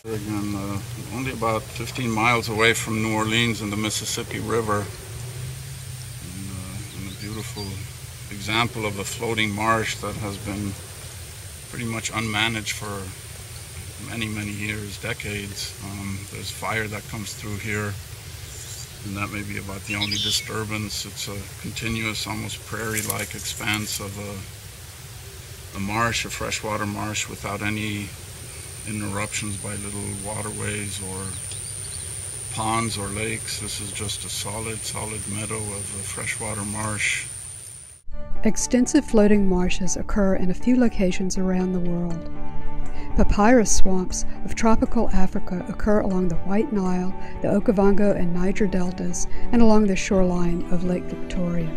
Again, only about 15 miles away from New Orleans in the Mississippi River. And a beautiful example of a floating marsh that has been pretty much unmanaged for many, many years, decades. There's fire that comes through here, and that may be about the only disturbance. It's a continuous, almost prairie-like expanse of a marsh, a freshwater marsh, without any interruptions by little waterways or ponds or lakes. This is just a solid meadow of a freshwater marsh. Extensive floating marshes occur in a few locations around the world. Papyrus swamps of tropical Africa occur along the White Nile, the Okavango and Niger deltas, and along the shoreline of Lake Victoria.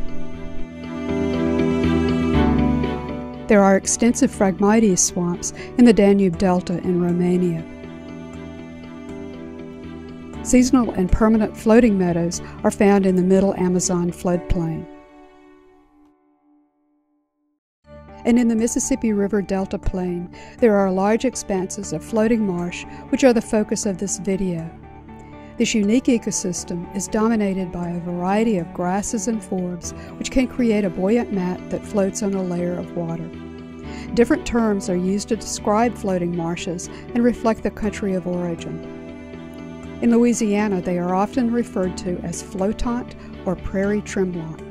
There are extensive Phragmites swamps in the Danube Delta in Romania. Seasonal and permanent floating meadows are found in the Middle Amazon floodplain. And in the Mississippi River Delta plain, there are large expanses of floating marsh, which are the focus of this video. This unique ecosystem is dominated by a variety of grasses and forbs, which can create a buoyant mat that floats on a layer of water. Different terms are used to describe floating marshes and reflect the country of origin. In Louisiana, they are often referred to as flottant or prairie tremblant.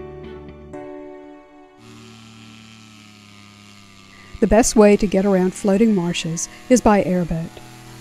The best way to get around floating marshes is by airboat.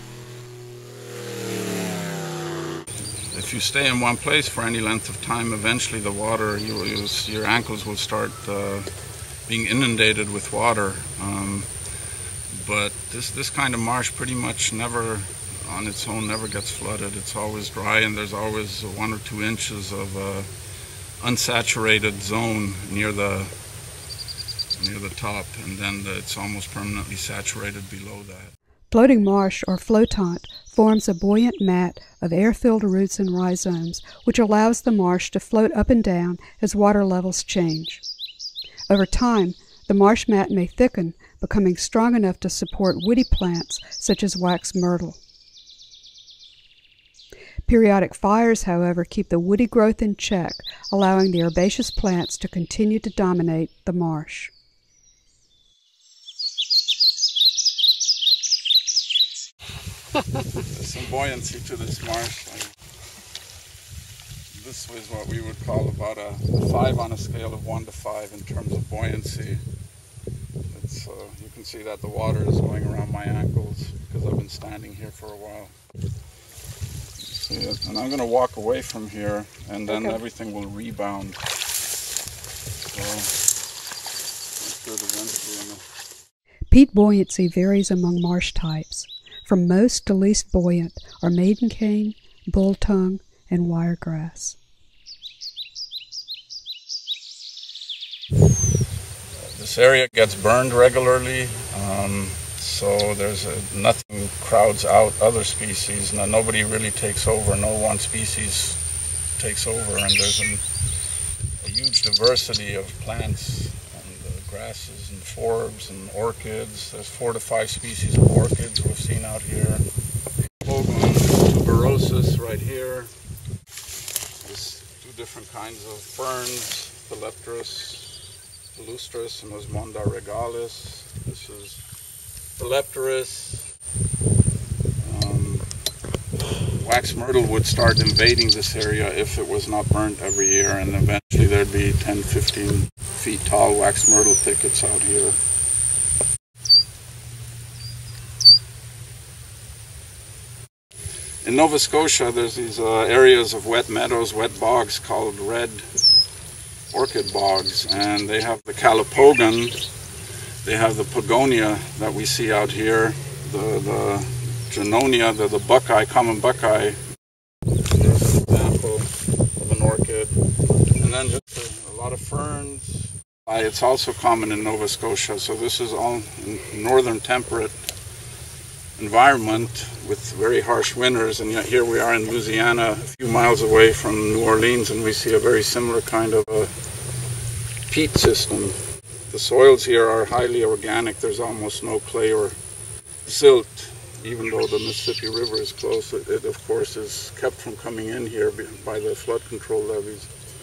If you stay in one place for any length of time, eventually the water, your ankles will start being inundated with water. But this kind of marsh pretty much never, on its own, never gets flooded. It's always dry, and there's always 1 or 2 inches of unsaturated zone near the top, and then it's almost permanently saturated below that. Floating marsh, or flottant, forms a buoyant mat of air-filled roots and rhizomes, which allows the marsh to float up and down as water levels change. Over time, the marsh mat may thicken, becoming strong enough to support woody plants such as wax myrtle. Periodic fires, however, keep the woody growth in check, allowing the herbaceous plants to continue to dominate the marsh. There's some buoyancy to this marsh. This is what we would call about a 5 on a scale of 1 to 5 in terms of buoyancy. It's, you can see that the water is going around my ankles because I've been standing here for a while. See it? And I'm going to walk away from here, and then everything will rebound. So that's good eventually. Peat buoyancy varies among marsh types. From most to least buoyant are maiden cane, bulltongue, and wiregrass. This area gets burned regularly, so nothing crowds out other species. Now, nobody really takes over. No one species takes over, and there's a huge diversity of plants and grasses and forbs and orchids. There's 4 to 5 species of orchids we've seen out here. Pogonia tuberosus right here. There's 2 different kinds of ferns, Thelypteris, palustris, and Osmunda regalis. This is Thelypteris. Wax myrtle would start invading this area if it was not burnt every year, and eventually there'd be 10, 15 feet tall wax myrtle thickets out here. In Nova Scotia, there's these areas of wet meadows, wet bogs called red orchid bogs, and they have the calipogon, they have the Pogonia that we see out here, the Junonia, the buckeye, common buckeye. There's an example of an orchid, and then just a lot of ferns. It's also common in Nova Scotia, so this is all in northern temperate environment with very harsh winters, and yet here we are in Louisiana, a few miles away from New Orleans, and we see a very similar kind of a peat system. The soils here are highly organic. There's almost no clay or silt, even though the Mississippi River is close, it of course is kept from coming in here by the flood control levees.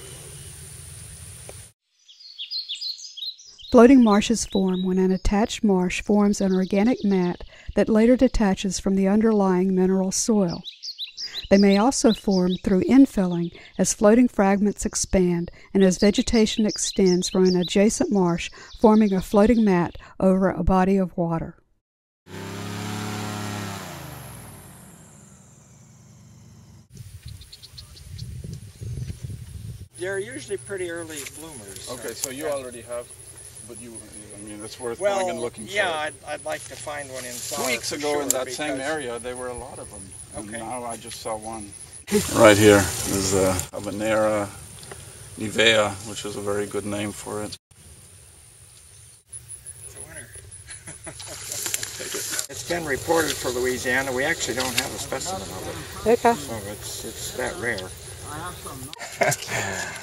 Floating marshes form when an attached marsh forms an organic mat that later detaches from the underlying mineral soil. They may also form through infilling as floating fragments expand and as vegetation extends from an adjacent marsh, forming a floating mat over a body of water. They're usually pretty early bloomers. Okay, so you already have, but I mean, it's worth going and looking for. Yeah, I'd like to find one in flower. 2 weeks ago in that same area, there were a lot of them. And now I just saw one. Right here is Habenaria nivea, which is a very good name for it. It's a winner. It's been reported for Louisiana. We actually don't have a specimen of it. Okay. So it's that rare. I have some.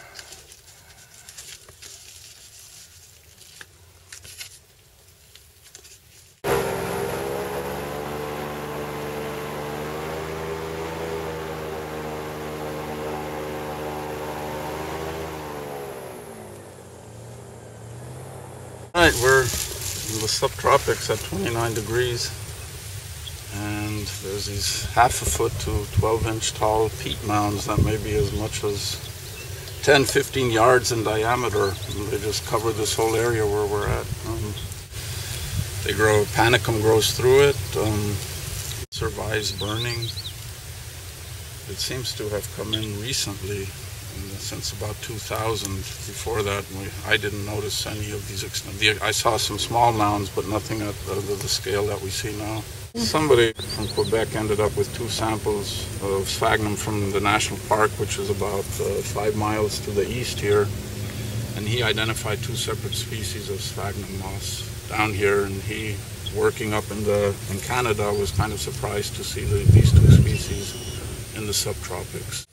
Right, we're in the subtropics at 29 degrees, and there's these 1/2 foot to 12-inch tall peat mounds that may be as much as 10-15 yards in diameter, and they just cover this whole area where we're at. They grow, panicum grows through it, it survives burning. It seems to have come in recently, since about 2000. Before that, I didn't notice any of these. I saw some small mounds, but nothing at the scale that we see now. Somebody from Quebec ended up with 2 samples of sphagnum from the national park, which is about 5 miles to the east here, and he identified 2 separate species of sphagnum moss down here, and he, working up in Canada, was kind of surprised to see these 2 species in the subtropics.